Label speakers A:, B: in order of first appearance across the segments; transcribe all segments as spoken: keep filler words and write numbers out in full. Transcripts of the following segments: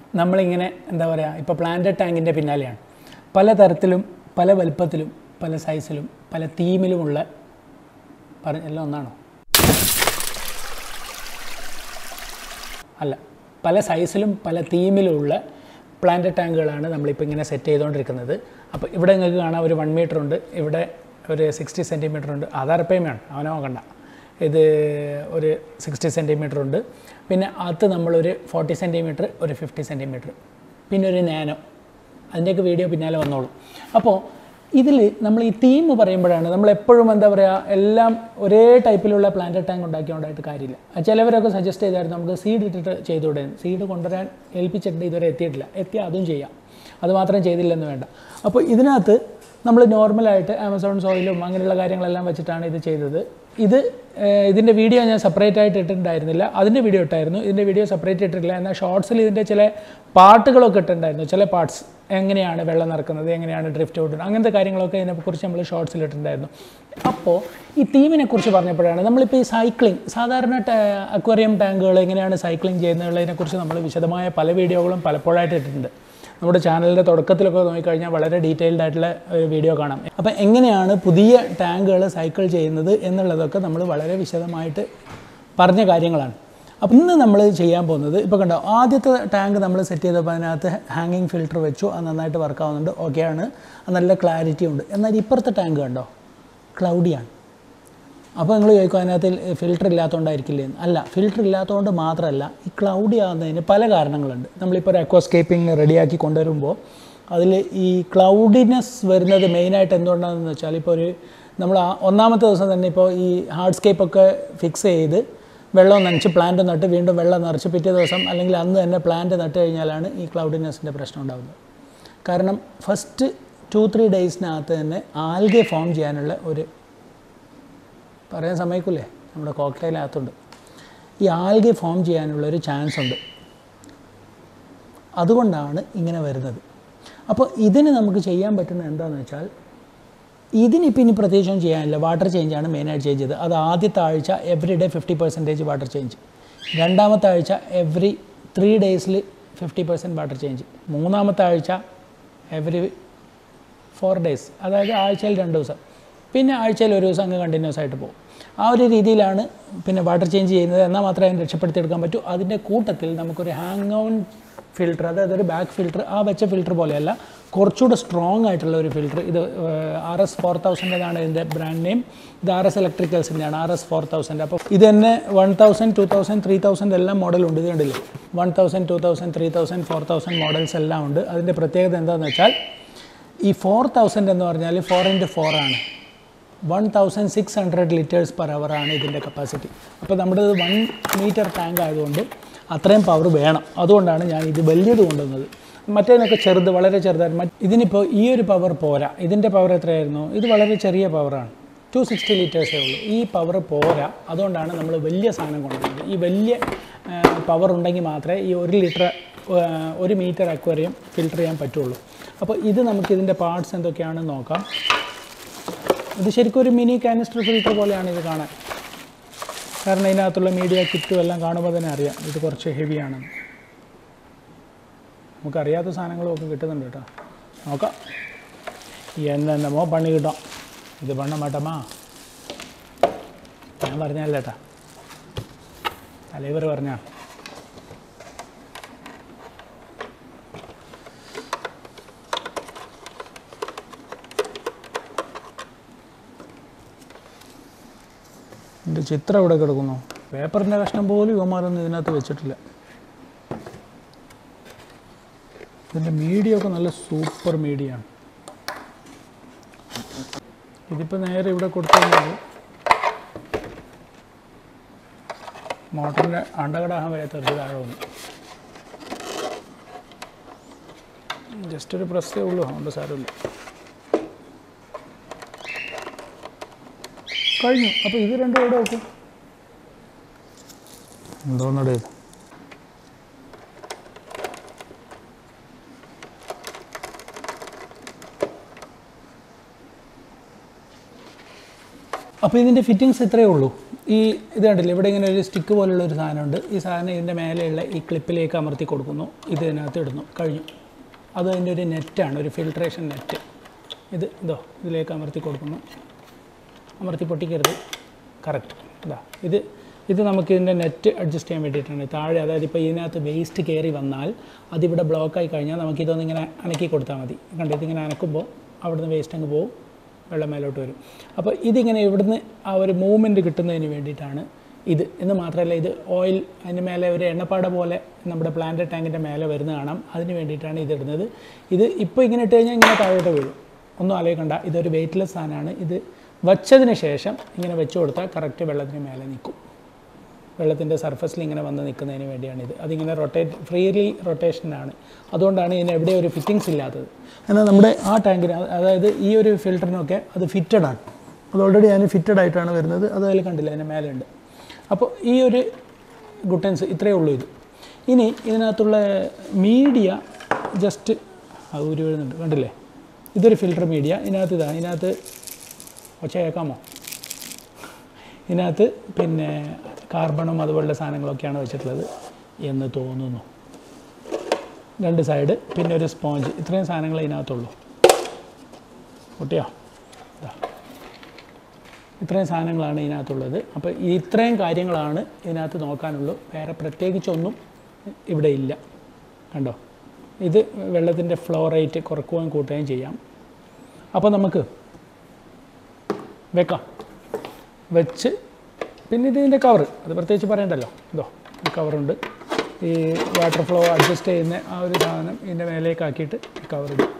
A: നമ്മളിങ്ങനെ എന്താ പറയുക ഇപ്പോൾ പ്ലാന്റ് ടാങ്കിൻ്റെ പിന്നാലെയാണ് പലതരത്തിലും പല വലുപ്പത്തിലും പല സൈസിലും പല തീമിലുമുള്ള പറഞ്ഞെല്ലാം ഒന്നാണോ അല്ല പല സൈസിലും പല തീമിലുമുള്ള പ്ലാന്റ് ടാങ്കുകളാണ് നമ്മളിപ്പോൾ ഇങ്ങനെ സെറ്റ് ചെയ്തുകൊണ്ടിരിക്കുന്നത്. അപ്പോൾ ഇവിടെ നിങ്ങൾക്ക് കാണാം ഒരു വൺ മീറ്റർ ഉണ്ട്, ഇവിടെ ഒരു സിക്സ്റ്റി സെൻറ്റിമീറ്റർ ഉണ്ട്, ആധാർ പേയ്മെൻറ്റ് അവനെ നോക്കണ്ട, ഇത് ഒരു സിക്സ്റ്റി സെൻറ്റിമീറ്റർ ഉണ്ട്, പിന്നെ അത് നമ്മളൊരു ഫോർട്ടി സെൻറ്റിമീറ്റർ ഒരു ഫിഫ്റ്റി സെൻറ്റിമീറ്റർ പിന്നെ ഒരു നാനോ, അതിൻ്റെയൊക്കെ വീഡിയോ പിന്നാലെ വന്നോളൂ. അപ്പോൾ ഇതിൽ നമ്മൾ ഈ തീം പറയുമ്പോഴാണ് നമ്മളെപ്പോഴും എന്താ പറയുക എല്ലാം ഒരേ ടൈപ്പിലുള്ള പ്ലാന്റ് ടാങ്ക് ഉണ്ടാക്കിക്കൊണ്ടായിട്ട് കാര്യമില്ല. ചിലവരൊക്കെ സജസ്റ്റ് ചെയ്തായിരുന്നു നമുക്ക് സീഡ് ഇട്ടിട്ട് ചെയ്തുകൂടെ, സീഡ് കൊണ്ടുവരാൻ ഏൽപ്പിച്ചിട്ട് ഇതുവരെ എത്തിയിട്ടില്ല, എത്തിയാൽ അതും ചെയ്യാം, അതുമാത്രം ചെയ്തില്ലെന്ന് വേണ്ട. അപ്പോൾ ഇതിനകത്ത് നമ്മൾ നോർമലായിട്ട് ആമസോൺ സോയിലും അങ്ങനെയുള്ള കാര്യങ്ങളെല്ലാം വെച്ചിട്ടാണ് ഇത് ചെയ്തത്. ഇത് ഇതിൻ്റെ വീഡിയോ ഞാൻ സെപ്പറേറ്റ് ആയിട്ട് ഇട്ടിട്ടുണ്ടായിരുന്നില്ല, അതിൻ്റെ വീഡിയോ ഇട്ടായിരുന്നു, ഇതിൻ്റെ വീഡിയോ സെപ്പറേറ്റ് ഇട്ടിട്ടില്ല. എന്നാൽ ഷോർട്സിൽ ഇതിൻ്റെ ചില പാർട്ടുകളൊക്കെ ഇട്ടിട്ടുണ്ടായിരുന്നു, ചില പാർട്സ് എങ്ങനെയാണ് വെള്ളം നിറക്കുന്നത്, എങ്ങനെയാണ് ഡ്രിഫ്റ്റ് ഔട്ട്, അങ്ങനത്തെ കാര്യങ്ങളൊക്കെ ഇതിനെക്കുറിച്ച് നമ്മൾ ഷോർട്സിൽ ഇട്ടിട്ടുണ്ടായിരുന്നു. അപ്പോൾ ഈ തീമിനെ കുറിച്ച് പറഞ്ഞപ്പോഴാണ് നമ്മളിപ്പോൾ ഈ സൈക്ലിംഗ് സാധാരണ അക്വേറിയം ടാങ്കുകൾ എങ്ങനെയാണ് സൈക്ലിംഗ് ചെയ്യുന്നതിനെക്കുറിച്ച് നമ്മൾ വിശദമായ പല വീഡിയോകളും പലപ്പോഴായിട്ട് ഇട്ടിട്ടുണ്ട്. നമ്മുടെ ചാനലിൻ്റെ തുടക്കത്തിലൊക്കെ നോക്കിക്കഴിഞ്ഞാൽ വളരെ ഡീറ്റെയിൽഡ് ആയിട്ടുള്ള ഒരു വീഡിയോ കാണാം. അപ്പോൾ എങ്ങനെയാണ് പുതിയ ടാങ്കുകൾ സൈക്കിൾ ചെയ്യുന്നത് എന്നുള്ളതൊക്കെ നമ്മൾ വളരെ വിശദമായിട്ട് പറഞ്ഞ കാര്യങ്ങളാണ്. അപ്പോൾ ഇന്ന് നമ്മൾ ചെയ്യാൻ പോകുന്നത് ഇപ്പോൾ കണ്ടോ, ആദ്യത്തെ ടാങ്ക് നമ്മൾ സെറ്റ് ചെയ്തപ്പോൾ അതിനകത്ത് ഹാങ്ങിങ് ഫിൽറ്റർ വെച്ചു, അത് നന്നായിട്ട് വർക്ക് ആവുന്നുണ്ട്, ഓക്കെയാണ്, നല്ല ക്ലാരിറ്റി ഉണ്ട്. എന്നാൽ ഇപ്പുറത്തെ ടാങ്ക് കണ്ടോ ക്ലൗഡിയാണ്. അപ്പോൾ നിങ്ങൾ ചോദിക്കും അതിനകത്ത് ഫിൽറ്റർ ഇല്ലാത്തതുകൊണ്ടായിരിക്കില്ലേ എന്ന്. അല്ല, ഫിൽറ്റർ ഇല്ലാത്തതുകൊണ്ട് മാത്രമല്ല, ഈ ക്ലൗഡി ആകുന്നതിന് പല കാരണങ്ങളുണ്ട്. നമ്മളിപ്പോൾ ഒരു അക്വാസ്കേപ്പിംഗ് റെഡിയാക്കി കൊണ്ടുവരുമ്പോൾ അതിൽ ഈ ക്ലൗഡിനെസ് വരുന്നത് മെയിനായിട്ട് എന്തുകൊണ്ടാണെന്ന് വെച്ചാൽ, ഇപ്പോൾ ഒരു നമ്മൾ ഒന്നാമത്തെ ദിവസം തന്നെ ഇപ്പോൾ ഈ ഹാർഡ്സ്കേപ്പൊക്കെ ഫിക്സ് ചെയ്ത് വെള്ളം നനച്ച് പ്ലാന്റ് നട്ട് വീണ്ടും വെള്ളം നിറച്ച് പിറ്റേ ദിവസം അല്ലെങ്കിൽ അന്ന് തന്നെ പ്ലാന്റ് നട്ട് കഴിഞ്ഞാലാണ് ഈ ക്ലൗഡിനെസ്സിൻ്റെ പ്രശ്നം ഉണ്ടാകുന്നത്. കാരണം ഫസ്റ്റ് ടു ത്രീ ഡേയ്സിനകത്ത് തന്നെ ആൽഗെ ഫോം ചെയ്യാനുള്ള ഒരു പറയാൻ സമ്മതിക്കില്ലേ, നമ്മുടെ കോക്ടെയിലകത്തുണ്ട്, ഈ ആൽഗെ ഫോം ചെയ്യാനുള്ളൊരു ചാൻസ് ഉണ്ട്. അതുകൊണ്ടാണ് ഇങ്ങനെ വരുന്നത്. അപ്പോൾ ഇതിന് നമുക്ക് ചെയ്യാൻ പറ്റുന്നത് എന്താണെന്ന് വെച്ചാൽ, ഇതിനിപ്പോൾ ഇനി പ്രത്യേകിച്ചൊന്നും ചെയ്യാനില്ല, വാട്ടർ ചേഞ്ചാണ് മെയിനായിട്ട് ചേഞ്ച് ചെയ്തത്. അത് ആദ്യത്തെ ആഴ്ച every day fifty percentage water change, രണ്ടാമത്തെ ആഴ്ച എവറി ത്രീ ഡേയ്സിൽ ഫിഫ്റ്റി പെർസെൻറ്റ് വാട്ടർ ചേഞ്ച്, മൂന്നാമത്തെ ആഴ്ച എവറി ഫോർ ഡേയ്സ്, അതായത് ആഴ്ചയിൽ രണ്ട് ദിവസം, പിന്നെ ആഴ്ചയിൽ ഒരു ദിവസം അങ്ങ് കണ്ടിന്യൂസ് ആയിട്ട് പോകും. ആ ഒരു രീതിയിലാണ് പിന്നെ വാട്ടർ ചേഞ്ച് ചെയ്യുന്നത്. എന്നാൽ മാത്രമേ അതിന് രക്ഷപ്പെടുത്തിയെടുക്കാൻ പറ്റൂ. അതിൻ്റെ കൂട്ടത്തിൽ നമുക്കൊരു ഹാങ് ഓൺ ഫിൽറ്റർ, അതായത് ഒരു ബാക്ക് ഫിൽറ്റർ, ആ വെച്ച ഫിൽറ്റർ പോലെയല്ല, കുറച്ചുകൂടെ സ്ട്രോങ് ആയിട്ടുള്ള ഒരു ഫിൽറ്റർ. ഇത് ആർ എസ് ഫോർ തൗസൻഡാണ് ഇതിൻ്റെ ബ്രാൻഡ് നെയിം. ഇത് ആർ എസ് ഇലക്ട്രിക്കൽസിൻ്റെയാണ്, ആർ എസ് ഫോർ തൗസൻഡ്. അപ്പോൾ ഇത് തന്നെ one thousand two thousand three thousand എല്ലാം മോഡലുണ്ട്. ഇത് കണ്ടില്ലേ, one thousand two thousand three thousand four thousand models എല്ലാം ഉണ്ട്. അതിൻ്റെ പ്രത്യേകത എന്താണെന്ന് വെച്ചാൽ, ഈ ഫോർ തൗസൻഡ് എന്ന് പറഞ്ഞാൽ ഫോർ ഇൻറ്റു ഫോർ ആണ്, one thousand six hundred litres per hour ആണ് ഇതിൻ്റെ കപ്പാസിറ്റി. അപ്പോൾ നമ്മുടെ വൺ മീറ്റർ ടാങ്ക് ആയതുകൊണ്ട് അത്രയും പവർ വേണം. അതുകൊണ്ടാണ് ഞാൻ ഇത് വലിയത് കൊണ്ടുവന്നത്. മറ്റേതിനൊക്കെ ചെറുത്, വളരെ ചെറുതായിരുന്നു. ഇതിനിപ്പോൾ ഈ ഒരു പവർ പോരാ. ഇതിൻ്റെ പവർ എത്രയായിരുന്നു? ഇത് വളരെ ചെറിയ പവറാണ്, ടു സിക്സ്റ്റി ലിറ്റേഴ്സേ ഉള്ളൂ. ഈ പവർ പോരാ, അതുകൊണ്ടാണ് നമ്മൾ വലിയ സാധനം കൊണ്ടുവന്നത്. ഈ വലിയ പവർ ഉണ്ടെങ്കിൽ മാത്രമേ ഈ ഒരു ലിറ്റർ ഒരു മീറ്റർ അക്വേറിയം ഫിൽറ്റർ ചെയ്യാൻ പറ്റുള്ളൂ. അപ്പോൾ ഇത് നമുക്ക് ഇതിൻ്റെ പാർട്സ് എന്തൊക്കെയാണെന്ന് നോക്കാം. ഇത് ശരിക്കും ഒരു മിനി കാനിസ്റ്റർ ഫിൽറ്റർ പോലെയാണ് ഇത് കാണാൻ. കാരണം ഇതിനകത്തുള്ള മീഡിയ കിറ്റും എല്ലാം കാണുമ്പോൾ തന്നെ അറിയാം ഇത് കുറച്ച് ഹെവിയാണെന്ന്. നമുക്കറിയാത്ത സാധനങ്ങളും ഒക്കെ കിട്ടുന്നുണ്ട് കേട്ടോ. നോക്കാം എന്നെന്നമോ പണി കിട്ടാം. ഇത് പണം വേട്ടമ്മാ, ഞാൻ പറഞ്ഞല്ലേ ഏട്ടാ, തലൈവർ പറഞ്ഞാ. എൻ്റെ ചിത്രം ഇവിടെ കിടക്കുന്നു. പേപ്പറിൻ്റെ കഷ്ണം പോലും ഇവന്മാരൊന്നും ഇതിനകത്ത് വെച്ചിട്ടില്ല. ഇതിൻ്റെ മീഡിയ ഒക്കെ നല്ല സൂപ്പർ മീഡിയ ആണ്. ഇതിപ്പോൾ നേരെ ഇവിടെ കൊടുത്തു കഴിഞ്ഞാൽ മോട്ടറിൻ്റെ അണ്ടകടാഹം വരെ തെറിച്ച് താഴെ വന്നു. ജസ്റ്റ് ഒരു പ്രസ്സേ ഉള്ളൂ, അതുകൊണ്ട് സാരമില്ല. കഴിഞ്ഞു. അപ്പോൾ ഇത് രണ്ടും ഇവിടെ വെക്കും. എന്തോന്നടേ ഇത്? അപ്പോൾ ഇതിൻ്റെ ഫിറ്റിങ്സ് ഇത്രയേ ഉള്ളൂ. ഈ ഇത് കണ്ടില്ലേ, ഇവിടെ ഇങ്ങനെ ഒരു സ്റ്റിക്ക് പോലുള്ളൊരു സാധനമുണ്ട്. ഈ സാധനം ഇതിൻ്റെ മേലെയുള്ള ഈ ക്ലിപ്പിലേക്ക് അമർത്തി കൊടുക്കുന്നു, ഇത് ഇതിനകത്ത് ഇടുന്നു, കഴിഞ്ഞു. അത് അതിൻ്റെ ഒരു നെറ്റാണ്, ഒരു ഫിൽട്രേഷൻ നെറ്റ്. ഇത് ഇതോ ഇതിലേക്ക് അമർത്തി കൊടുക്കുന്നു, അമർത്തി പൊട്ടിക്കരുത്, കറക്റ്റ്. ഇതാ ഇത് ഇത് നമുക്ക് ഇതിൻ്റെ നെറ്റ് അഡ്ജസ്റ്റ് ചെയ്യാൻ വേണ്ടിയിട്ടാണ്. താഴെ അതായത് ഇപ്പോൾ ഇതിനകത്ത് വേസ്റ്റ് കയറി വന്നാൽ അതിവിടെ ബ്ലോക്കായി കഴിഞ്ഞാൽ നമുക്കിതൊന്ന് ഇങ്ങനെ അനക്കി കൊടുത്താൽ മതി. കണ്ടോ, ഇതിങ്ങനെ അനക്കുമ്പോൾ അവിടുന്ന് വേസ്റ്റ് അങ്ങ് പോകും, വെള്ളം മേലോട്ട് വരും. അപ്പോൾ ഇതിങ്ങനെ ഇവിടുന്ന് ആ ഒരു മൂവ്മെൻറ്റ് കിട്ടുന്നതിന് വേണ്ടിയിട്ടാണ് ഇത്. എന്ന് മാത്രമല്ല, ഇത് ഓയിൽ അതിൻ്റെ മേലെ ഒരു എണ്ണപ്പാട പോലെ നമ്മുടെ പ്ലാന്റ് ടാങ്കിൻ്റെ മേലെ വരുന്ന കാണാം. അതിന് വേണ്ടിയിട്ടാണ് ഇത് ഇടുന്നത്. ഇത് ഇപ്പോൾ ഇങ്ങനെ ഇട്ട് കഴിഞ്ഞാൽ ഇങ്ങനെ താഴോട്ട് വീഴും, ഒന്നും ആലോചിക്കണ്ട. ഇതൊരു വെയ്റ്റ്ലെസ് സാധനമാണ്. ഇത് വച്ചതിന് ശേഷം ഇങ്ങനെ വെച്ച് കൊടുത്താൽ കറക്റ്റ് വെള്ളത്തിന് മേലെ നിൽക്കും. വെള്ളത്തിൻ്റെ സർഫസിൽ ഇങ്ങനെ വന്ന് നിൽക്കുന്നതിന് വേണ്ടിയാണിത്. അതിങ്ങനെ റൊട്ടേറ്റ് ഫ്രീലി റൊട്ടേഷനാണ്. അതുകൊണ്ടാണ് ഇതിന് എവിടെ ഒരു ഫിറ്റിങ്സ് ഇല്ലാത്തത്. എന്നാൽ നമ്മുടെ ആ ടാങ്കിന്, അതായത് ഈ ഒരു ഫിൽറ്ററിനൊക്കെ അത് ഫിറ്റഡാണ്. അത് ഓൾറെഡി അതിന് ഫിറ്റഡ് ആയിട്ടാണ് വരുന്നത്. അത് അതിൽ കണ്ടില്ല, അതിൻ്റെ മേലെ ഉണ്ട്. അപ്പോൾ ഈ ഒരു ഗുട്ടൻസ് ഇത്രയേ ഉള്ളൂ ഇത്. ഇനി ഇതിനകത്തുള്ള മീഡിയ ജസ്റ്റ് അത് ഊരി വരുന്നുണ്ട്, കണ്ടില്ലേ? ഇതൊരു ഫിൽറ്റർ മീഡിയ. ഇതിനകത്ത് ഇതാണ്, ഇതിനകത്ത് ഒച്ച കേൾക്കാമോ? ഇതിനകത്ത് പിന്നെ കാർബണും അതുപോലുള്ള സാധനങ്ങളൊക്കെയാണ് വെച്ചിട്ടുള്ളത് എന്ന് തോന്നുന്നു. രണ്ട് സൈഡ്, പിന്നെ ഒരു സ്പോഞ്ച്, ഇത്രയും സാധനങ്ങൾ ഇതിനകത്തുള്ളൂ. പൊട്ടിയോ? ഇതാ ഇത്രയും സാധനങ്ങളാണ് ഇതിനകത്തുള്ളത്. അപ്പോൾ ഇത്രയും കാര്യങ്ങളാണ് ഇതിനകത്ത് നോക്കാനുള്ളൂ. വേറെ പ്രത്യേകിച്ചൊന്നും ഇവിടെ ഇല്ല. കണ്ടോ, ഇത് വെള്ളത്തിൻ്റെ ഫ്ലോ റേറ്റ് കുറയ്ക്കുകയും കൂട്ടുകയും ചെയ്യാം. അപ്പോൾ നമുക്ക് വെക്കാം. വെച്ച് പിന്നെ ഇതിൻ്റെ കവർ, അത് പ്രത്യേകിച്ച് പറയണ്ടല്ലോ. ഇതോ ഈ കവറുണ്ട്. ഈ വാട്ടർ ഫ്ലോ അഡ്ജസ്റ്റ് ചെയ്യുന്ന ആ ഒരു സാധനം ഇതിൻ്റെ മേലേക്ക് ആക്കിയിട്ട് ഈ കവർ ഇടും.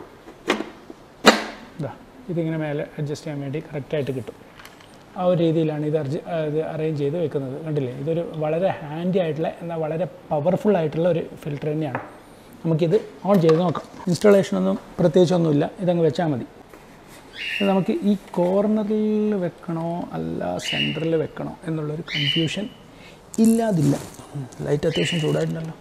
A: ഇതാ ഇതിങ്ങനെ മേലെ അഡ്ജസ്റ്റ് ചെയ്യാൻ വേണ്ടി കറക്റ്റായിട്ട് കിട്ടും. ആ ഒരു രീതിയിലാണ് ഇത് അർജ് ഇത് അറേഞ്ച് ചെയ്ത് വെക്കുന്നത്. കണ്ടില്ലേ, ഇതൊരു വളരെ ഹാൻഡി ആയിട്ടുള്ള എന്നാൽ വളരെ പവർഫുൾ ആയിട്ടുള്ള ഒരു ഫിൽറ്റർ തന്നെയാണ്. നമുക്കിത് ഓൺ ചെയ്ത് നോക്കാം. ഇൻസ്റ്റാളേഷനൊന്നും പ്രത്യേകിച്ചൊന്നുമില്ല, ഇതങ്ങ് വെച്ചാൽ മതി. നമുക്ക് ഈ കോർണറിൽ വെക്കണോ അല്ല സെൻറ്ററിൽ വെക്കണോ എന്നുള്ളൊരു കൺഫ്യൂഷൻ ഇല്ലാതില്ല. ലൈറ്റ് അത്യാവശ്യം ചൂടായിട്ടുണ്ടല്ലോ.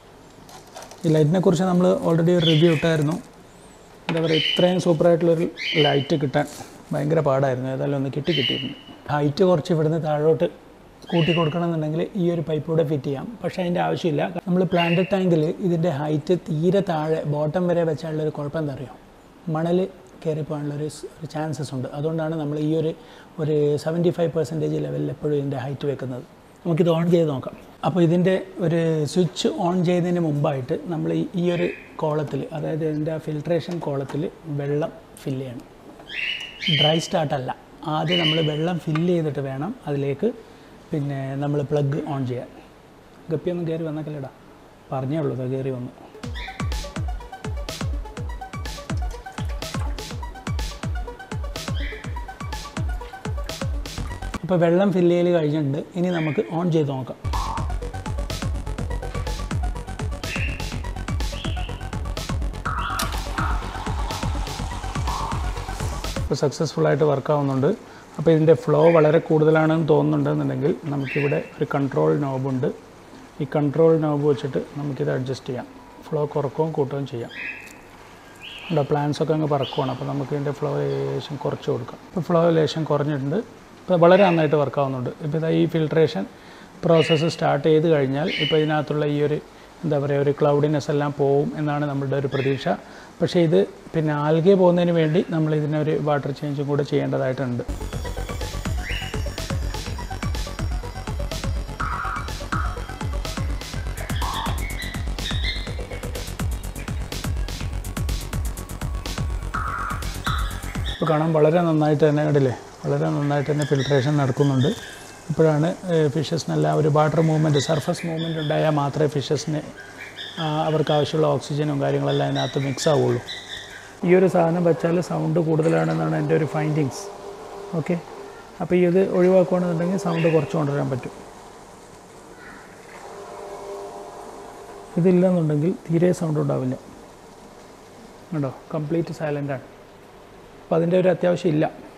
A: ഈ ലൈറ്റിനെ കുറിച്ച് നമ്മൾ ഓൾറെഡി ഒരു റിവ്യൂ ഇട്ടായിരുന്നു. എന്താ പറയുക, ഇത്രയും സൂപ്പറായിട്ടുള്ളൊരു ലൈറ്റ് കിട്ടാൻ ഭയങ്കര പാടായിരുന്നു. ഏതായാലും ഒന്ന് കിട്ടി കിട്ടിയിരുന്നു. ഹൈറ്റ് കുറച്ച് ഇവിടുന്ന് താഴോട്ട് കൂട്ടി കൊടുക്കണമെന്നുണ്ടെങ്കിൽ ഈ ഒരു പൈപ്പിലൂടെ ഫിറ്റ് ചെയ്യാം. പക്ഷേ അതിൻ്റെ ആവശ്യമില്ല. നമ്മൾ പ്ലാന്റ് ടാങ്കിൽ ഇതിൻ്റെ ഹൈറ്റ് തീരെ താഴെ ബോട്ടം വരെ വെച്ചാലുള്ളൊരു കുഴപ്പം എന്താ അറിയോ, മണൽ കയറി പോകാനുള്ളൊരു ചാൻസസ് ഉണ്ട്. അതുകൊണ്ടാണ് നമ്മൾ ഈ ഒരു ഒരു സെവൻറ്റി ഫൈവ് പെർസെൻറ്റേജ് ലെവലിൽ എപ്പോഴും ഇതിൻ്റെ ഹൈറ്റ് വെക്കുന്നത്. നമുക്കിത് ഓൺ ചെയ്ത് നോക്കാം. അപ്പോൾ ഇതിൻ്റെ ഒരു സ്വിച്ച് ഓൺ ചെയ്തതിന് മുമ്പായിട്ട് നമ്മൾ ഈ ഒരു കോളത്തിൽ, അതായത് ഇതിൻ്റെ ഫിൽട്രേഷൻ കോളത്തിൽ വെള്ളം ഫില്ല് ചെയ്യണം. ഡ്രൈ സ്റ്റാർട്ടല്ല, ആദ്യം നമ്മൾ വെള്ളം ഫില്ല് ചെയ്തിട്ട് വേണം അതിലേക്ക് പിന്നെ നമ്മൾ പ്ലഗ് ഓൺ ചെയ്യാൻ. ഗപ്പിയൊന്നും കയറി വന്നേക്കല്ലേടാ, പറഞ്ഞേ ഉള്ളൂ കയറി വന്നു. ഇപ്പോൾ വെള്ളം ഫില്ല് ചെയ്ത് കഴിഞ്ഞിട്ടുണ്ട്. ഇനി നമുക്ക് ഓൺ ചെയ്ത് നോക്കാം. ഇപ്പോൾ സക്സസ്ഫുള്ളായിട്ട് വർക്കാവുന്നുണ്ട്. അപ്പോൾ ഇതിൻ്റെ ഫ്ലോ വളരെ കൂടുതലാണെന്ന് തോന്നുന്നുണ്ടെന്നുണ്ടെങ്കിൽ നമുക്കിവിടെ ഒരു കൺട്രോൾ നോബുണ്ട്. ഈ കൺട്രോൾ നോബ് വെച്ചിട്ട് നമുക്കിത് അഡ്ജസ്റ്റ് ചെയ്യാം. ഫ്ലോ കുറക്കുകയും കൂട്ടുകയും ചെയ്യാം. ഇവിടെ പ്ലാൻസൊക്കെ അങ്ങ് പറക്കുവാണ്. അപ്പോൾ നമുക്ക് ഇതിൻ്റെ ഫ്ലോ ലേശം കുറച്ച് കൊടുക്കാം. ഇപ്പോൾ ഫ്ലോ ലേശം കുറഞ്ഞിട്ടുണ്ട്. ഇപ്പോൾ വളരെ നന്നായിട്ട് വർക്കാവുന്നുണ്ട്. ഇപ്പോൾ ഇതാ ഈ ഫിൽട്രേഷൻ പ്രോസസ്സ് സ്റ്റാർട്ട് ചെയ്ത് കഴിഞ്ഞാൽ ഇപ്പോൾ ഇതിനകത്തുള്ള ഈ ഒരു എന്താ പറയുക ഒരു ക്ലൗഡിനെസ് എല്ലാം പോവും എന്നാണ് നമ്മളുടെ ഒരു പ്രതീക്ഷ. പക്ഷേ ഇത് പിന്നെ ആൽഗെ പോകുന്നതിന് വേണ്ടി നമ്മൾ ഇതിനൊരു വാട്ടർ ചേഞ്ചും കൂടെ ചെയ്യേണ്ടതായിട്ടുണ്ട്. ഇപ്പോൾ കാണാൻ വളരെ നന്നായിട്ട് തന്നെ കണ്ടില്ലേ, വളരെ നന്നായിട്ട് തന്നെ ഫിൽട്രേഷൻ നടക്കുന്നുണ്ട്. ഇപ്പോഴാണ് ഫിഷസിനെല്ലാം ഒരു വാട്ടർ മൂവ്മെൻറ്റ്, സർഫസ് മൂവ്മെൻറ്റ് ഉണ്ടായാൽ മാത്രമേ ഫിഷസിന് അവർക്ക് ആവശ്യമുള്ള ഓക്സിജനും കാര്യങ്ങളെല്ലാം അതിനകത്ത് മിക്സ് ആവുള്ളൂ. ഈ ഒരു സാധനം വെച്ചാൽ സൗണ്ട് കൂടുതലാണെന്നാണ് എൻ്റെ ഒരു ഫൈൻഡിങ്സ്. ഓക്കെ, അപ്പോൾ ഈ ഇത് ഒഴിവാക്കുകയാണെന്നുണ്ടെങ്കിൽ സൗണ്ട് കുറച്ച് കൊണ്ടുവരാൻ പറ്റും. ഇതില്ലെന്നുണ്ടെങ്കിൽ തീരെ സൗണ്ട് ഉണ്ടാവില്ല. കണ്ടോ, കംപ്ലീറ്റ് സൈലൻ്റാണ്. അപ്പോൾ അതിൻ്റെ ഒരു അത്യാവശ്യം ഇല്ല.